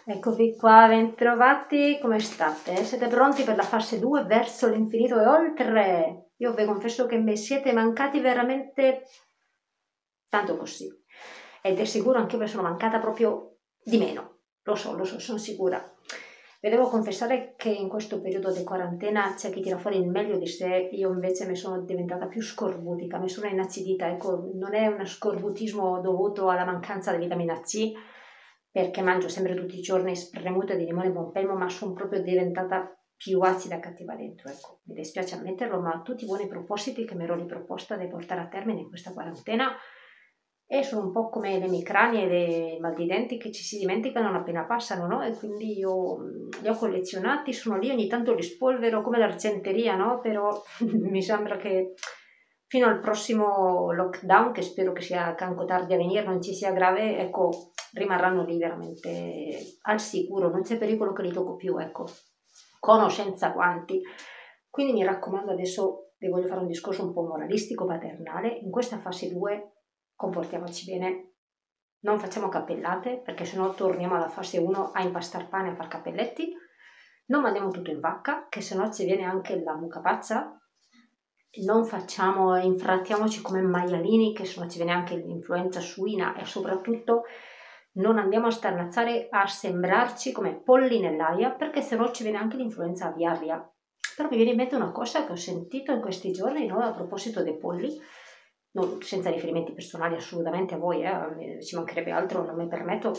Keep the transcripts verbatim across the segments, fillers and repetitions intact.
Eccovi qua, bentrovati, come state? Siete pronti per la fase due verso l'infinito e oltre? Io vi confesso che mi siete mancati veramente tanto così. Ed è sicuro anche io mi sono mancata proprio di meno. Lo so, lo so, sono sicura. Vi devo confessare che in questo periodo di quarantena c'è chi tira fuori il meglio di sé, io invece mi sono diventata più scorbutica, mi sono inacidita. Ecco, non è uno scorbutismo dovuto alla mancanza di vitamina C, perché mangio sempre tutti i giorni spremuta di limone e pompelmo, ma sono proprio diventata più acida e cattiva dentro. Ecco, mi dispiace ammetterlo, ma tutti i buoni propositi che mi ero riproposta di portare a termine in questa quarantena e sono un po' come le emicranie e le mal di denti che ci si dimenticano appena passano, no? E quindi io li ho collezionati, sono lì, ogni tanto li spolvero come l'argenteria, no? Però mi sembra che fino al prossimo lockdown, che spero che sia canco tardi a venire, non ci sia grave, ecco, rimarranno lì veramente al sicuro, non c'è pericolo che li tocco più, ecco, conoscenza quanti. Quindi mi raccomando, adesso vi voglio fare un discorso un po' moralistico, paternale. In questa fase due comportiamoci bene, non facciamo cappellate, perché sennò torniamo alla fase uno a impastar pane e a far cappelletti, non mandiamo tutto in vacca, che sennò ci viene anche la mucca pazza, non facciamo, infrattiamoci come maialini, che sennò ci viene anche l'influenza suina, e soprattutto non andiamo a starnazzare, a sembrarci come polli nell'aria, perché sennò ci viene anche l'influenza aviaria. Però mi viene in mente una cosa che ho sentito in questi giorni, no, a proposito dei polli, non, senza riferimenti personali assolutamente a voi, eh, ci mancherebbe altro, non mi permetto,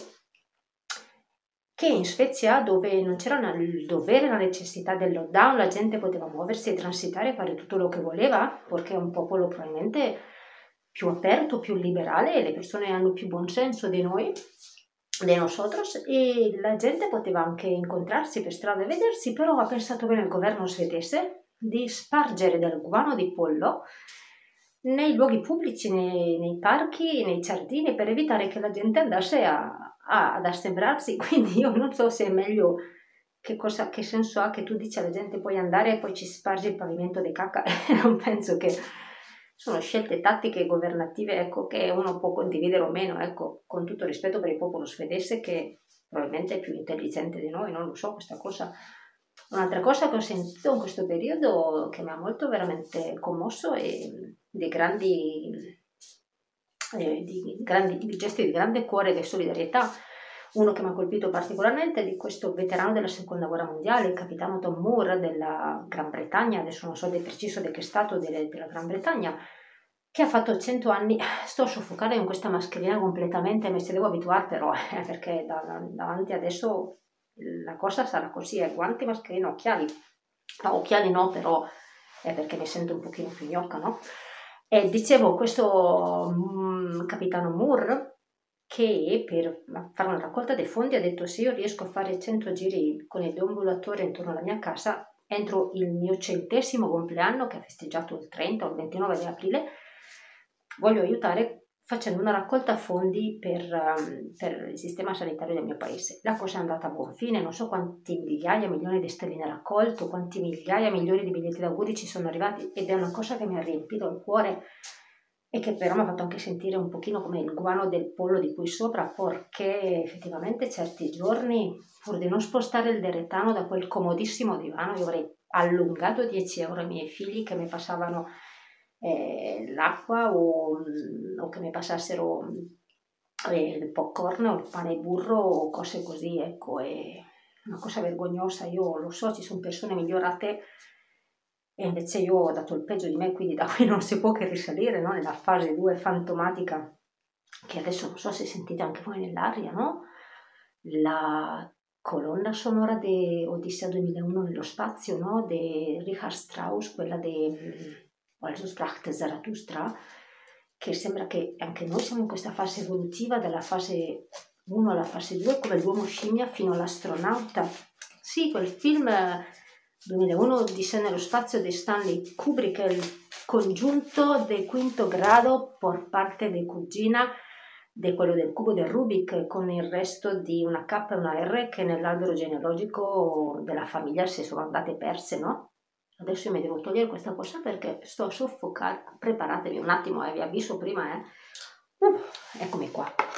che in Svezia, dove non c'era il dovere, la necessità del lockdown, la gente poteva muoversi e transitare e fare tutto lo che voleva, perché è un popolo probabilmente più aperto, più liberale, e le persone hanno più buon senso di noi, di nosotros, e la gente poteva anche incontrarsi per strada e vedersi, però ha pensato bene il governo svedese di spargere del guano di pollo nei luoghi pubblici, nei, nei parchi, nei giardini, per evitare che la gente andasse a, a, ad assembrarsi. Quindi io non so se è meglio, che, cosa, che senso ha che tu dici alla gente puoi andare e poi ci spargi il pavimento di cacca. Non penso che sono scelte tattiche governative, ecco, che uno può condividere o meno, ecco, con tutto rispetto per il popolo svedese, che probabilmente è più intelligente di noi, non lo so questa cosa. Un'altra cosa che ho sentito in questo periodo che mi ha molto veramente commosso è dei grandi, eh, di grandi di gesti di grande cuore e solidarietà. Uno che mi ha colpito particolarmente è di questo veterano della seconda guerra mondiale, il capitano Tom Moore della Gran Bretagna, adesso non so di preciso di che stato delle, della Gran Bretagna, che ha fatto cento anni. Sto a soffocare in questa mascherina completamente, mi ci devo abituare però, eh, perché da, da, davanti adesso la cosa sarà così, eh, guanti, mascherina, occhiali. No, occhiali no, però è perché mi sento un pochino più gnocca, no? E dicevo, questo mm, capitano Moore, che per fare una raccolta dei fondi ha detto: se io riesco a fare cento giri con il deambulatore intorno alla mia casa entro il mio centesimo compleanno, che ha festeggiato il trenta o il ventinove di aprile, voglio aiutare facendo una raccolta fondi per, um, per il sistema sanitario del mio paese. La cosa è andata a buon fine, non so quanti migliaia, milioni di sterline raccolto, quanti migliaia, milioni di biglietti d'auguri ci sono arrivati, ed è una cosa che mi ha riempito il cuore e che però mi ha fatto anche sentire un pochino come il guano del pollo di qui sopra, perché effettivamente certi giorni, pur di non spostare il deretano da quel comodissimo divano, io avrei allungato dieci euro ai miei figli che mi passavano eh, l'acqua o, o che mi passassero eh, il popcorn o il pane e burro o cose così, ecco. È una cosa vergognosa, io lo so, ci sono persone migliorate e invece io ho dato il peggio di me, quindi da qui non si può che risalire, no? Nella fase due fantomatica, che adesso non so se sentite anche voi nell'aria, no? La colonna sonora di Odissea duemilauno nello spazio, no? Di Richard Strauss, quella di Also sprach Zarathustra, che sembra che anche noi siamo in questa fase evolutiva, dalla fase uno alla fase due, come l'uomo scimmia fino all'astronauta. Sì, quel film duemilauno, Odissea nello spazio di Stanley Kubrick, è il congiunto del quinto grado per parte di cugina di quello del cubo del Rubik, con il resto di una K e una R che nell'albero genealogico della famiglia si sono andate perse, no? Adesso io mi devo togliere questa cosa perché sto a soffocare. Preparatevi un attimo, eh, vi avviso prima, eh. Uh, eccomi qua.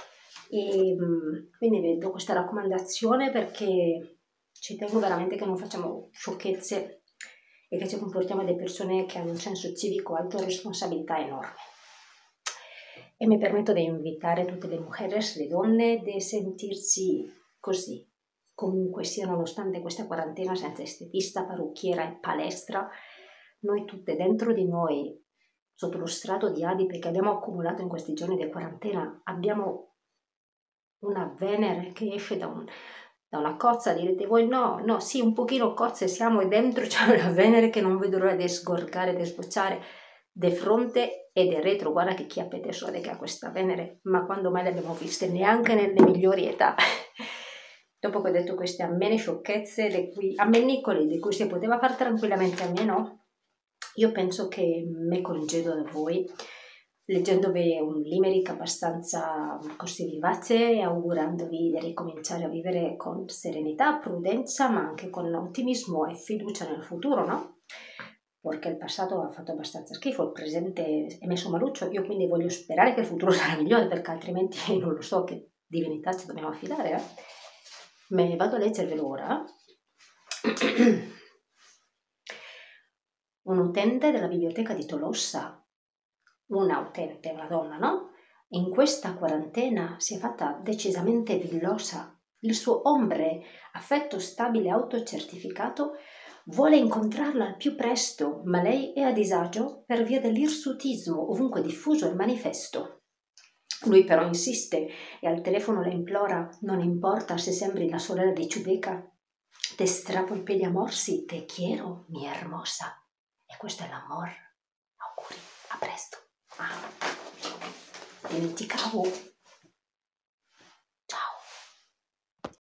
E mh, quindi vi do questa raccomandazione perché ci tengo veramente che non facciamo sciocchezze e che ci comportiamo delle persone che hanno un senso civico alto e responsabilità enorme. E mi permetto di invitare tutte le mujeres, le donne, di sentirsi così, comunque sia, nonostante questa quarantena senza estetista, parrucchiera e palestra, noi tutte dentro di noi, sotto lo strato di adipe che abbiamo accumulato in questi giorni di quarantena, abbiamo una Venere che esce da, un, da una cozza. Direte voi no, no, sì, un pochino cozze siamo e dentro c'è una Venere che non vedo l'ora di sgorgare, di sbocciare de fronte e de retro. Guarda che chiappete sole che ha questa Venere, ma quando mai le abbiamo viste? Neanche nelle migliori età. Dopo che ho detto queste ammene sciocchezze, di cui, ammennicoli di cui si poteva fare tranquillamente, a me no, io penso che mi congedo da voi leggendovi un limerick abbastanza così vivace e augurandovi di ricominciare a vivere con serenità, prudenza, ma anche con ottimismo e fiducia nel futuro, no? Perché il passato ha fatto abbastanza schifo, il presente è messo maluccio, io quindi voglio sperare che il futuro sarà migliore, perché altrimenti non lo so che divinità ci dobbiamo affidare. Eh? Me vado a leggervelo ora. Un utente della biblioteca di Tolossa, una utente, una donna, no? In questa quarantena si è fatta decisamente villosa. Il suo ombre, affetto stabile autocertificato, vuole incontrarla al più presto, ma lei è a disagio per via dell'irsutismo ovunque diffuso e manifesto. Lui però insiste e al telefono le implora: non importa se sembri la sorella di Ciubeca, te strappo i peli a morsi, te quiero, mi hermosa. E questo è l'amor. Auguri, a presto. Ah, dimenticavo.